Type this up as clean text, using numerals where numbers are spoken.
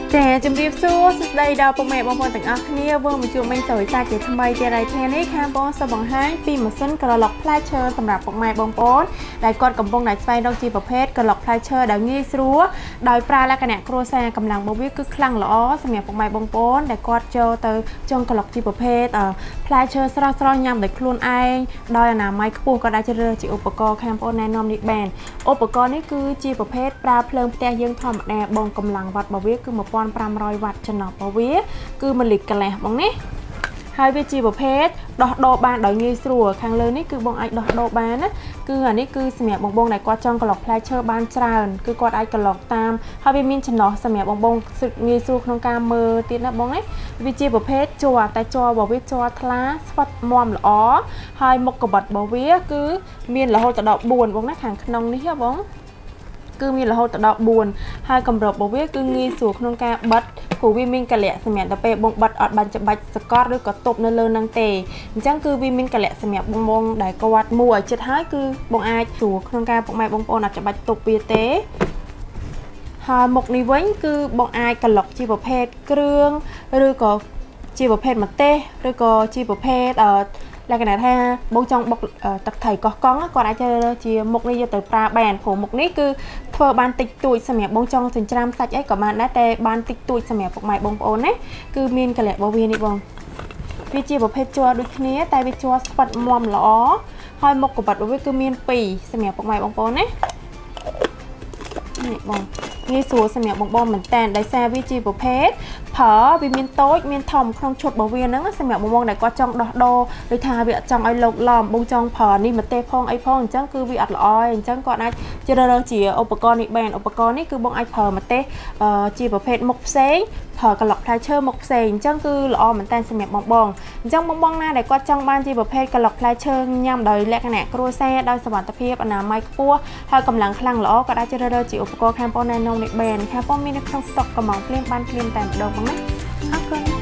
trẻ chuẩn bị số đây đào bông mẹ bông bông từng ác nia vương một chuột mình sởi ra chỉ tham bay tiền này thế này khám bông sau bằng hai pin một sân cờ lọc pleasureสำหรับbông mẹ bông bông đại con cầm bông đại xoay đâu chiประเภทcờ lọc pleasure đại nghi súa đạiปลาและกระแหนกโรแซกำลังบวิคือคลั่งล้อสำหรับบงไม้บงโป้นแต่กอดเจอเตอจงกระหลอกจีประเภทpleasureสระสระยำแต่คลุนไอดอยหนาไม้คู่ก็ได้จะเรือจีอุปกรณ์แคมป์โอนแนนอมนิแบนอุปกรณ์นี่คือจีประเภทปลาเพลิงแต่ยังทำแนบงกำลังวัดบวิคือมาป้อนปรามรอยวัดชนะบวิคือมันหลีกกันแหละบงนี้hai vị tríประเภทดอกโดบานดอกยืดสัวข้างเลยนี่คือบงไอดอกโดบานนะคืออันนี้คือสมัยบงบงไหนกอดจองกระหลอกพลายเชอร์บานจานคือกอดไอกระหลอกตามฮาวิมินชนอสมัยบงบงสึกยืดสัวក្នុងការមើលទៀតណាបងណាវិជាប្រភេទจั่วតែจั่วបវិจั่วថ្លាស្វាត់មមល្អហើយមុខកបិតបវិគឺមានរហូតដល់4បងណាខាងក្នុងនេះហ៎បងគឺមានរហូតដល់4ហើយកម្រិតរបស់វាគឺងាយស្រួលក្នុងការបិទព្រោះវាមានកលៈសម្រាប់ដល់ពេលបងបិទអត់បានច្បាច់សកត់ឬក៏ទប់នៅលើនឹងទេអញ្ចឹងគឺវាមានកលៈសម្រាប់បងដែលគាត់មួយឲ្យចិត្តហើយគឺបងអាចស្រួលក្នុងការពុកម៉ែបងប្អូនអត់ច្បាច់ទប់វាទេហើយមុខនេះវិញគឺបងអាចកឡុកជាប្រភេទគ្រឿងឬក៏ជាប្រភេទម្ទេសឬក៏ជាប្រភេទលក្ខណៈថាបងចង់បុកទឹកថៃកោះកង់គាត់អាចជាមុខនេះយកទៅប្រើបានព្រោះមុខនេះគឺធ្វើបានតិចតួចសម្រាប់បងចង់ចិញ្ច្រាំសាច់អីក៏បានដែរតែបានតិចតួចសម្រាប់ពុកម៉ែបងប្អូនណាគឺមានកលៈរបស់វានេះបងវាជាប្រភេទជ័រដូចគ្នាតែវាជ័រស្វិតមមល្អហើយមុខកបិតរបស់វាគឺមាន2សម្រាប់ពុកម៉ែបងប្អូនណានេះបងងាយស្រួលសម្រាប់បងមែនតើដោយសារវាជាប្រភេទប្រើវាមានតូចមានធំក្នុងឈុតរបស់វាហ្នឹងសម្រាប់បងដែលគាត់ចង់ដោះដូរដូចថាវាចង់ឲ្យលោកឡំបងចង់ប្រើនេះម្ទេសផងអីផងអញ្ចឹងគឺវាអត់ល្អអញ្ចឹងគាត់អាចជ្រើសរើសជាឧបករណ៍នេះបានឧបករណ៍នេះគឺបងអាចប្រើម្ទេសជាប្រភេទមុខផ្សេងប្រើកឡុកផ្លែឈើមុខផ្សេងអញ្ចឹងគឺល្អមែនតើសម្រាប់បងអញ្ចឹងបងណាដែលគាត់ចង់បានជាប្រភេទកឡុកផ្លែឈើញ៉ាំដោយលក្ខណៈគ្រួសារដោយសុវត្ថិភាពអនាម័យខ្ពស់ហើយកម្លាំងខ្លាំងល្អក៏អាចជ្រើសរើសជាឧបករណ៍ខាងបងណែនាំនេះបានខាងបងមាននៅក្នុងស្តុកកំងភ្លាមបានភ្លាមតែម្ដងបងណាអរគុណ